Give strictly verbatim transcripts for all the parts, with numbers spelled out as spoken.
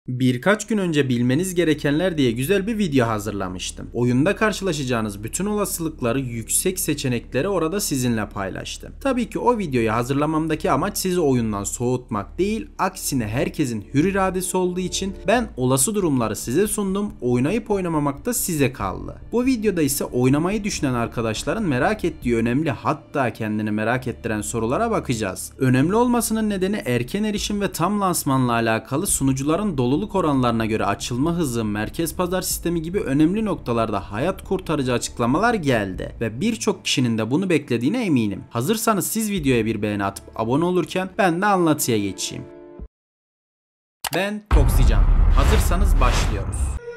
Birkaç gün önce bilmeniz gerekenler diye güzel bir video hazırlamıştım. Oyunda karşılaşacağınız bütün olasılıkları, yüksek seçenekleri orada sizinle paylaştım. Tabii ki o videoyu hazırlamamdaki amaç sizi oyundan soğutmak değil, aksine herkesin hür iradesi olduğu için ben olası durumları size sundum, oynayıp oynamamak da size kaldı. Bu videoda ise oynamayı düşünen arkadaşların merak ettiği önemli, hatta kendini merak ettiren sorulara bakacağız. Önemli olmasının nedeni erken erişim ve tam lansmanla alakalı sunucuların doluluk oranlarına göre açılma hızı, merkez pazar sistemi gibi önemli noktalarda hayat kurtarıcı açıklamalar geldi ve birçok kişinin de bunu beklediğine eminim. Hazırsanız siz videoya bir beğeni atıp abone olurken ben de anlatıya geçeyim. Ben Toksican. Hazırsanız başlıyoruz.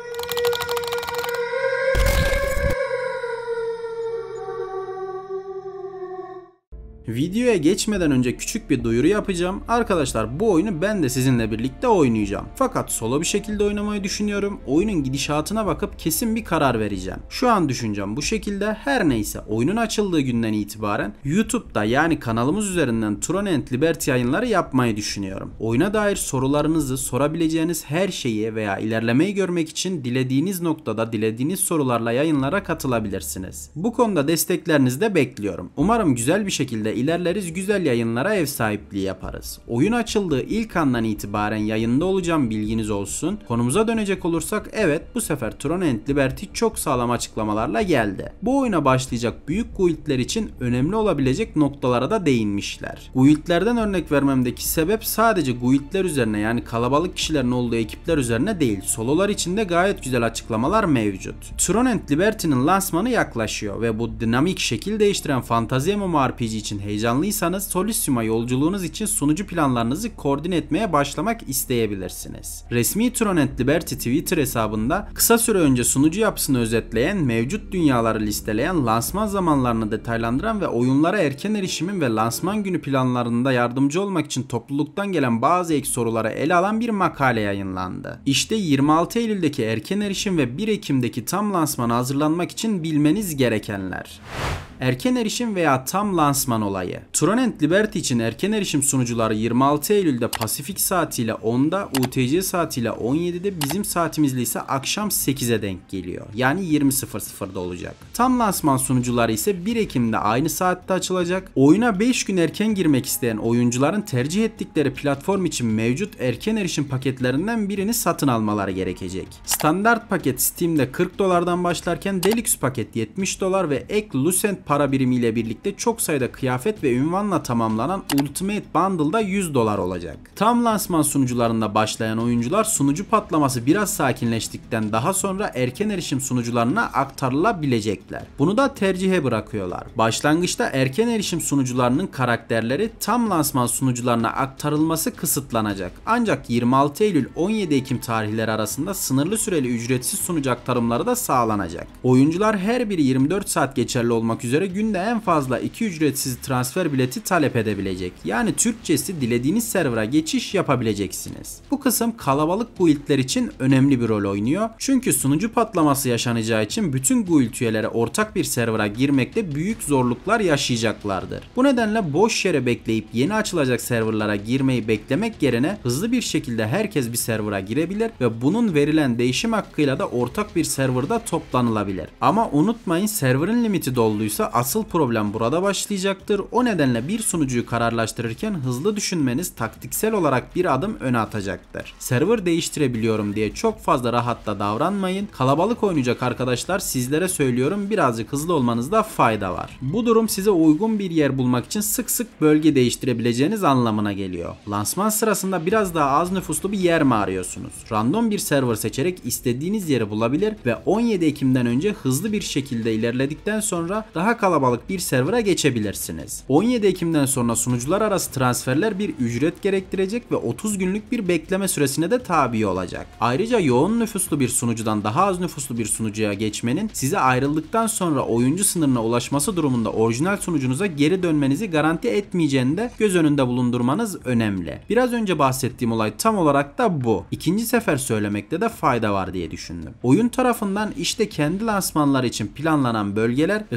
Videoya geçmeden önce küçük bir duyuru yapacağım. Arkadaşlar, bu oyunu ben de sizinle birlikte oynayacağım. Fakat solo bir şekilde oynamayı düşünüyorum. Oyunun gidişatına bakıp kesin bir karar vereceğim. Şu an düşüncem bu şekilde. Her neyse, oyunun açıldığı günden itibaren YouTube'da, yani kanalımız üzerinden Tron and Liberty yayınları yapmayı düşünüyorum. Oyuna dair sorularınızı, sorabileceğiniz her şeyi veya ilerlemeyi görmek için dilediğiniz noktada dilediğiniz sorularla yayınlara katılabilirsiniz. Bu konuda desteklerinizi de bekliyorum. Umarım güzel bir şekilde ilerleriz, güzel yayınlara ev sahipliği yaparız. Oyun açıldığı ilk andan itibaren yayında olacağım, bilginiz olsun. Konumuza dönecek olursak, evet, bu sefer Tron and Liberty çok sağlam açıklamalarla geldi. Bu oyuna başlayacak büyük guildler için önemli olabilecek noktalara da değinmişler. Guildlerden örnek vermemdeki sebep sadece guildler üzerine, yani kalabalık kişilerin olduğu ekipler üzerine değil, sololar için de gayet güzel açıklamalar mevcut. Tron and Liberty'nin lansmanı yaklaşıyor ve bu dinamik, şekil değiştiren fantazi MMORPG için heyecanlıysanız Solutium'a yolculuğunuz için sunucu planlarınızı koordine etmeye başlamak isteyebilirsiniz. Resmi Tron and Liberty Twitter hesabında kısa süre önce sunucu yapısını özetleyen, mevcut dünyaları listeleyen, lansman zamanlarını detaylandıran ve oyunlara erken erişimin ve lansman günü planlarında yardımcı olmak için topluluktan gelen bazı ek sorulara ele alan bir makale yayınlandı. İşte yirmi altı Eylül'deki erken erişim ve bir Ekim'deki tam lansmana hazırlanmak için bilmeniz gerekenler. Erken erişim veya tam lansman olayı. Tron and Liberty için erken erişim sunucuları yirmi altı Eylül'de Pasifik saatiyle onda, U T C saatiyle on yedide, bizim saatimizle ise akşam sekize denk geliyor. Yani yirmi sıfır sıfırda olacak. Tam lansman sunucuları ise bir Ekim'de aynı saatte açılacak. Oyuna beş gün erken girmek isteyen oyuncuların tercih ettikleri platform için mevcut erken erişim paketlerinden birini satın almaları gerekecek. Standart paket Steam'de kırk dolardan başlarken Deluxe paket yetmiş dolar ve ek Lucent para birimiyle birlikte çok sayıda kıyafet ve ünvanla tamamlanan Ultimate Bundle'da yüz dolar olacak. Tam lansman sunucularında başlayan oyuncular sunucu patlaması biraz sakinleştikten daha sonra erken erişim sunucularına aktarılabilecekler. Bunu da tercihe bırakıyorlar. Başlangıçta erken erişim sunucularının karakterleri tam lansman sunucularına aktarılması kısıtlanacak. Ancak yirmi altı Eylül on yedi Ekim tarihleri arasında sınırlı süreli ücretsiz sunucu aktarımları da sağlanacak. Oyuncular her biri yirmi dört saat geçerli olmak üzere günde en fazla iki ücretsiz transfer bileti talep edebilecek. Yani Türkçesi, dilediğiniz server'a geçiş yapabileceksiniz. Bu kısım kalabalık guildler için önemli bir rol oynuyor. Çünkü sunucu patlaması yaşanacağı için bütün guild üyeleri ortak bir server'a girmekte büyük zorluklar yaşayacaklardır. Bu nedenle boş yere bekleyip yeni açılacak serverlara girmeyi beklemek yerine hızlı bir şekilde herkes bir server'a girebilir ve bunun verilen değişim hakkıyla da ortak bir server'da toplanılabilir. Ama unutmayın, server'ın limiti dolduysa asıl problem burada başlayacaktır. O nedenle bir sunucuyu kararlaştırırken hızlı düşünmeniz taktiksel olarak bir adım öne atacaktır. Server değiştirebiliyorum diye çok fazla rahat da davranmayın. Kalabalık oynayacak arkadaşlar, sizlere söylüyorum, birazcık hızlı olmanızda fayda var. Bu durum size uygun bir yer bulmak için sık sık bölge değiştirebileceğiniz anlamına geliyor. Lansman sırasında biraz daha az nüfuslu bir yer mi arıyorsunuz? Random bir server seçerek istediğiniz yeri bulabilir ve on yedi Ekim'den önce hızlı bir şekilde ilerledikten sonra daha kalabalık bir server'a geçebilirsiniz. on yedi Ekim'den sonra sunucular arası transferler bir ücret gerektirecek ve otuz günlük bir bekleme süresine de tabi olacak. Ayrıca yoğun nüfuslu bir sunucudan daha az nüfuslu bir sunucuya geçmenin size ayrıldıktan sonra oyuncu sınırına ulaşması durumunda orijinal sunucunuza geri dönmenizi garanti etmeyeceğini de göz önünde bulundurmanız önemli. Biraz önce bahsettiğim olay tam olarak da bu. İkinci sefer söylemekte de fayda var diye düşündüm. Oyun tarafından işte kendi lansmanları için planlanan bölgeler ve sunucular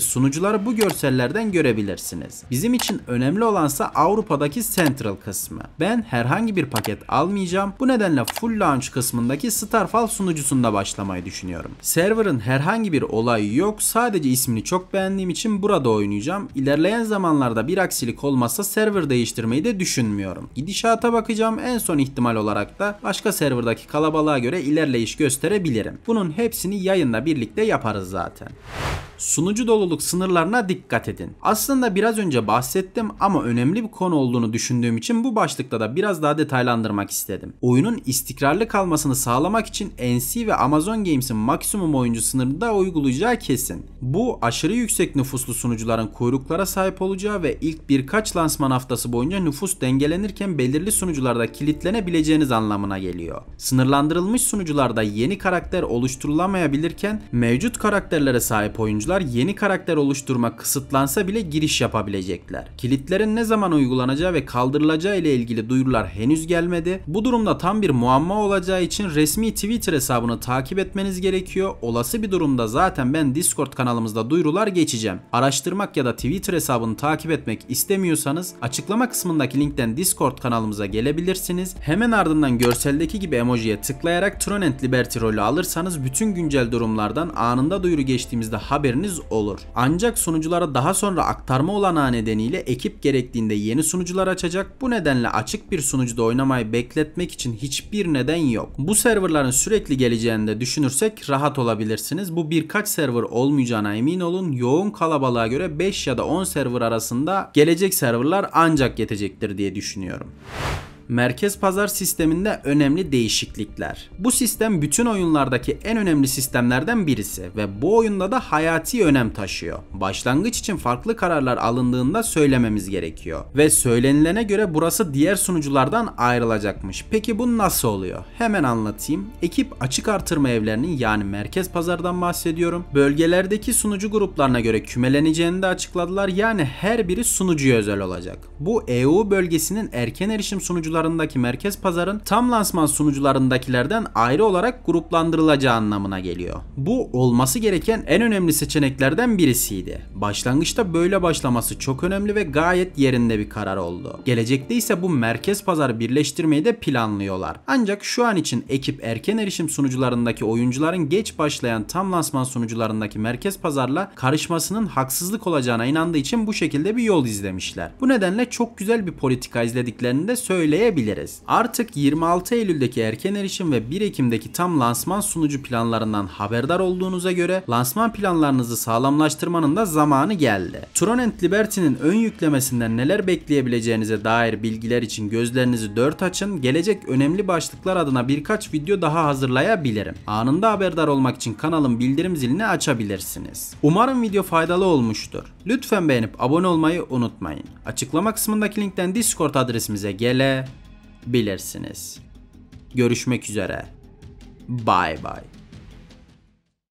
sunucuları bu görsellerden görebilirsiniz. Bizim için önemli olansa Avrupa'daki Central kısmı. Ben herhangi bir paket almayacağım. Bu nedenle full launch kısmındaki Starfall sunucusunda başlamayı düşünüyorum. Server'ın herhangi bir olayı yok. Sadece ismini çok beğendiğim için burada oynayacağım. İlerleyen zamanlarda bir aksilik olmazsa server değiştirmeyi de düşünmüyorum. Gidişata bakacağım. En son ihtimal olarak da başka serverdaki kalabalığa göre ilerleyiş gösterebilirim. Bunun hepsini yayında birlikte yaparız zaten. Sunucu doluluk sınırlarına dikkat edin. Aslında biraz önce bahsettim ama önemli bir konu olduğunu düşündüğüm için bu başlıkta da biraz daha detaylandırmak istedim. Oyunun istikrarlı kalmasını sağlamak için N C ve Amazon Games'in maksimum oyuncu sınırını da uygulayacağı kesin. Bu aşırı yüksek nüfuslu sunucuların kuyruklara sahip olacağı ve ilk birkaç lansman haftası boyunca nüfus dengelenirken belirli sunucularda kilitlenebileceğiniz anlamına geliyor. Sınırlandırılmış sunucularda yeni karakter oluşturulamayabilirken mevcut karakterlere sahip oyuncular yeni karakter oluşturmak kısıtlansa bile giriş yapabilecekler. Kilitlerin ne zaman uygulanacağı ve kaldırılacağı ile ilgili duyurular henüz gelmedi. Bu durumda tam bir muamma olacağı için resmi Twitter hesabını takip etmeniz gerekiyor. Olası bir durumda zaten ben Discord kanalımızda duyurular geçeceğim. Araştırmak ya da Twitter hesabını takip etmek istemiyorsanız açıklama kısmındaki linkten Discord kanalımıza gelebilirsiniz. Hemen ardından görseldeki gibi emojiye tıklayarak Tron and Liberty rolü alırsanız bütün güncel durumlardan anında duyuru geçtiğimizde haberiniz olur. Ancak sunuculara daha sonra aktarma olanağı nedeniyle ekip gerektiğinde yeni sunucular açacak. Bu nedenle açık bir sunucuda oynamayı bekletmek için hiçbir neden yok. Bu serverların sürekli geleceğini de düşünürsek rahat olabilirsiniz. Bu birkaç server olmayacağına emin olun. Yoğun kalabalığa göre beş ya da on server arasında gelecek serverlar ancak yetecektir diye düşünüyorum. Merkez pazar sisteminde önemli değişiklikler. Bu sistem bütün oyunlardaki en önemli sistemlerden birisi ve bu oyunda da hayati önem taşıyor. Başlangıç için farklı kararlar alındığında söylememiz gerekiyor. Ve söylenilene göre burası diğer sunuculardan ayrılacakmış. Peki bu nasıl oluyor? Hemen anlatayım. Ekip açık artırma evlerinin yani merkez pazardan bahsediyorum. Bölgelerdeki sunucu gruplarına göre kümeleneceğini de açıkladılar. Yani her biri sunucuya özel olacak. Bu E U bölgesinin erken erişim sunucuları sunucularındaki merkez pazarın tam lansman sunucularındakilerden ayrı olarak gruplandırılacağı anlamına geliyor. Bu olması gereken en önemli seçeneklerden birisiydi. Başlangıçta böyle başlaması çok önemli ve gayet yerinde bir karar oldu. Gelecekte ise bu merkez pazar birleştirmeyi de planlıyorlar. Ancak şu an için ekip erken erişim sunucularındaki oyuncuların geç başlayan tam lansman sunucularındaki merkez pazarla karışmasının haksızlık olacağına inandığı için bu şekilde bir yol izlemişler. Bu nedenle çok güzel bir politika izlediklerini de söyleyebiliriz. Artık yirmi altı Eylül'deki erken erişim ve bir Ekim'deki tam lansman sunucu planlarından haberdar olduğunuza göre lansman planlarınızı sağlamlaştırmanın da zamanı geldi. Tron and Liberty'nin ön yüklemesinden neler bekleyebileceğinize dair bilgiler için gözlerinizi dört açın. Gelecek önemli başlıklar adına birkaç video daha hazırlayabilirim. Anında haberdar olmak için kanalın bildirim zilini açabilirsiniz. Umarım video faydalı olmuştur. Lütfen beğenip abone olmayı unutmayın. Açıklama kısmındaki linkten Discord adresimize gelebilirsiniz. Görüşmek üzere. Bye bye.